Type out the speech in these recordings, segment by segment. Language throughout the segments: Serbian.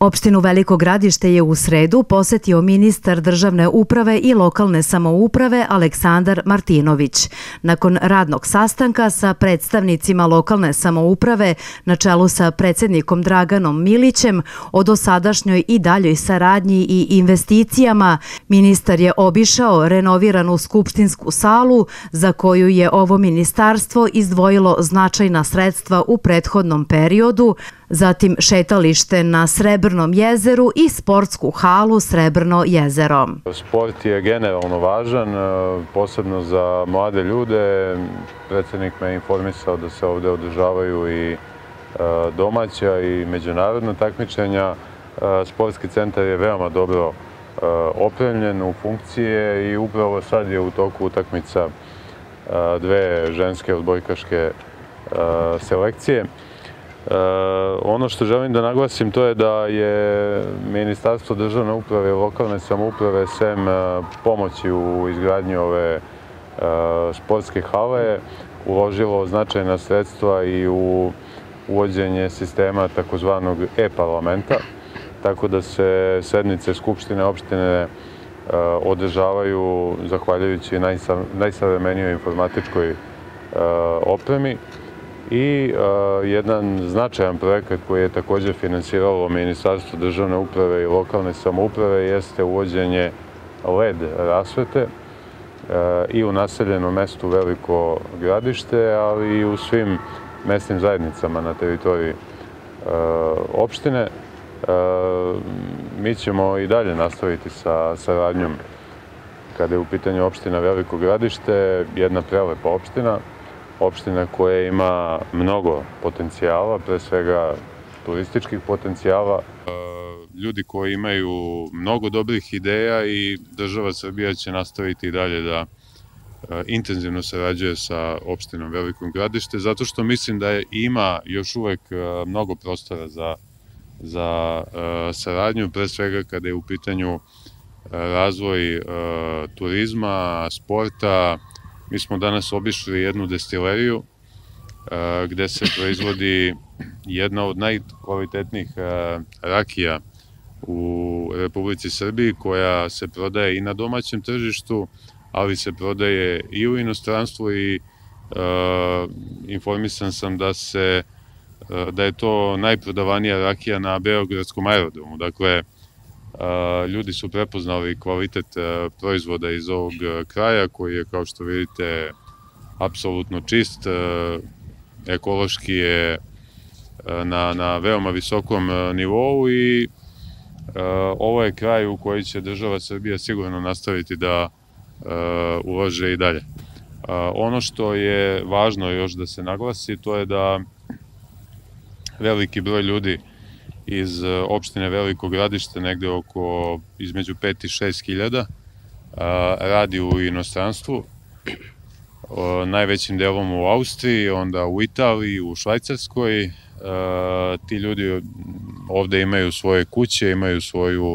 Opštinu Veliko Gradište je u sredu posetio ministar državne uprave i lokalne samouprave Aleksandar Martinović. Nakon radnog sastanka sa predstavnicima lokalne samouprave na čelu sa predsjednikom Draganom Milićem o dosadašnjoj i daljoj saradnji i investicijama, ministar je obišao renoviranu skupštinsku salu za koju je ovo ministarstvo izdvojilo značajna sredstva u prethodnom periodu, zatim šetalište na Srebrnom jezeru i sportsku halu Srebrno jezero. Sport je generalno važan, posebno za mlade ljude. Predsjednik me informisao da se ovdje održavaju i domaća i međunarodna takmičenja. Sportski centar je veoma dobro opremljen u funkcije i upravo sad je u toku utakmica dve ženske odbojkaške selekcije. Ono što želim da naglasim to je da je Ministarstvo državne uprave i lokalne samouprave sem pomoći u izgradnji ove sportske hale uložilo značajna sredstva i u uvođenje sistema takozvanog e-parlamenta, tako da se sednice Skupštine opštine održavaju zahvaljujući najsavremenijoj informatičkoj opremi. I jedan značajan projekat koji je također finansiralo Ministarstvo državne uprave i lokalne samouprave jeste uvođenje LED rasvete i u naseljenom mestu Veliko Gradište, ali i u svim mesnim zajednicama na teritoriji opštine. Mi ćemo i dalje nastaviti sa saradnjom kada je u pitanju opština Veliko Gradište, jedna prelepa opština. Opština koja ima mnogo potencijala, pre svega turističkih potencijala. Ljudi koji imaju mnogo dobrih ideja i država Srbija će nastaviti i dalje da intenzivno sarađuje sa opštinom Veliko Gradište, zato što mislim da ima još uvek mnogo prostora za saradnju, pre svega kada je u pitanju razvoj turizma, sporta. Mi smo danas obišli jednu destileriju gde se proizvodi jedna od najkvalitetnijih rakija u Republici Srbiji, koja se prodaje i na domaćem tržištu, ali se prodaje i u inostranstvu i informisan sam da je to najprodavanija rakija na Beogradskom aerodromu. Dakle, ljudi su prepoznali kvalitet proizvoda iz ovog kraja, koji je, kao što vidite, apsolutno čist, ekološki je na veoma visokom nivou i ovo je kraj u koji će država Srbija sigurno nastaviti da ulaže i dalje. Ono što je važno još da se naglasi, to je da veliki broj ljudi iz opštine Veliko Gradište, negde oko između 5 i 6 hiljada, radi u inostranstvu, najvećim delom u Austriji, onda u Italiji, u Švajcarskoj. Ti ljudi ovde imaju svoje kuće, imaju svoju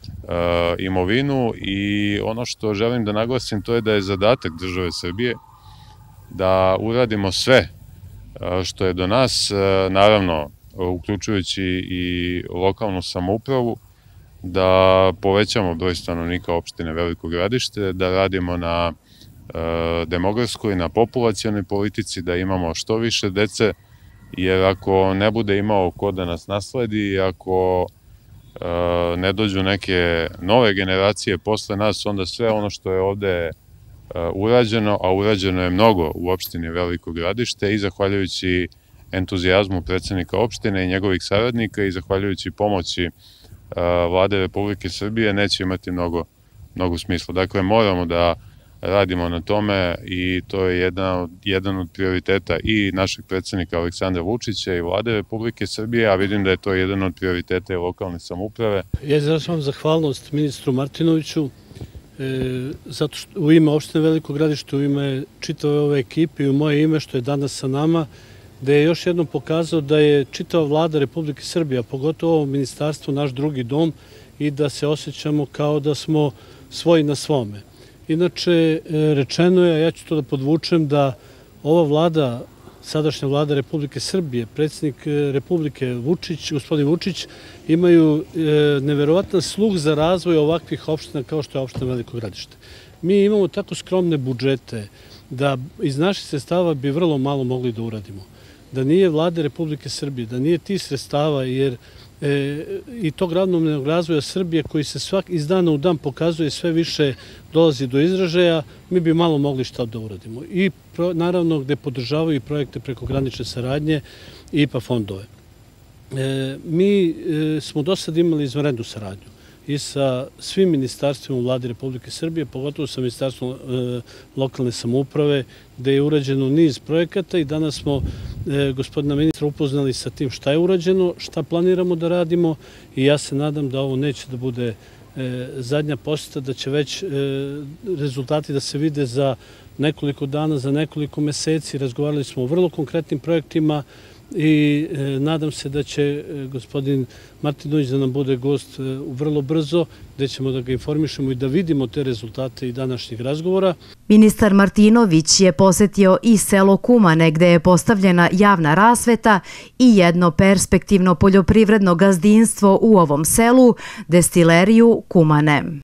imovinu i ono što želim da naglasim to je da je zadatak države Srbije da uradimo sve što je do nas, naravno uključujući i lokalnu samoupravu, da povećamo broj stanovnika opštine Veliko Gradište, da radimo na demografskoj, na populacionoj politici, da imamo što više dece, jer ako ne bude imao ko da nas nasledi, ako ne dođu neke nove generacije posle nas, onda sve ono što je ovde urađeno, a urađeno je mnogo u opštini Veliko Gradište i zahvaljujući entuzijazmu predsjednika opštine i njegovih saradnika i zahvaljujući pomoći Vlade Republike Srbije, neće imati mnogo smisla. Dakle, moramo da radimo na tome i to je jedan od prioriteta i našeg predsjednika Aleksandra Vučića i Vlade Republike Srbije, a vidim da je to jedan od prioriteta i lokalne samouprave. Ja izražavam zahvalnost ministru Martinoviću zato što u ime opštine Veliko Gradište, u ime čitave ove ekipe i u moje ime što je danas sa nama, gde je još jednom pokazao da je čitava Vlada Republike Srbije, a pogotovo ovo ministarstvo, naš drugi dom i da se osjećamo kao da smo svoji na svome. Inače, rečeno je, a ja ću to da podvučem, da ova Vlada sadašnja vlada Republike Srbije, predsjednik Republike gospodin Vučić, imaju neverovatan sluh za razvoj ovakvih opština kao što je opština Veliko Gradište. Mi imamo tako skromne budžete da iz naših sredstava bi vrlo malo mogli da uradimo. Da nije vlade Republike Srbije, da nije tih sredstava, jer i tog ravnomernog razvoja Srbije koji se iz dana u dan pokazuje sve više dolazi do izražaja, mi bi malo mogli šta da uradimo. I naravno gde podržavaju i projekte prekogranične saradnje i IPA fondove. Mi smo do sad imali izvanrednu saradnju i sa svim ministarstvima u vladi Republike Srbije, pogotovo sa ministarstvom lokalne samouprave, gde je urađeno niz projekata i danas smo gospodina ministra upoznali sa tim šta je urađeno, šta planiramo da radimo i ja se nadam da ovo neće da bude zadnja poseta, da će već rezultati da se vide za nekoliko dana, za nekoliko meseci. Razgovarali smo o vrlo konkretnim projektima i nadam se da će gospodin Martinović da nam bude gost vrlo brzo, gde ćemo da ga informišemo i da vidimo te rezultate i današnjih razgovora. Ministar Martinović je posetio i selo Kumane, gde je postavljena javna rasveta i jedno perspektivno poljoprivredno gazdinstvo u ovom selu, destileriju Kumane.